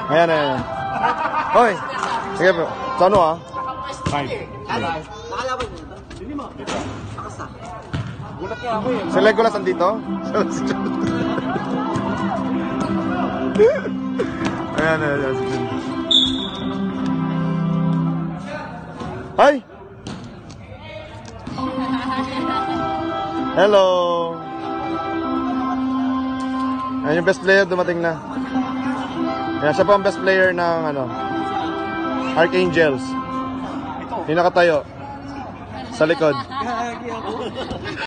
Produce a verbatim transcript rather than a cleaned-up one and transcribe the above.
Ayan, ayan. Hoy! Sige po. Sa ano ah? Five. Nakalaban niya ba? Hindi mo. Akasa. Gulat ka ako eh. Si Legolas andito? Ayan, ayan, ayan. Hi! Hello! Ayan yung best player, dumating na. Ayan, siya pa ang best player ng ano, Archangels. Yung nakatayo sa likod.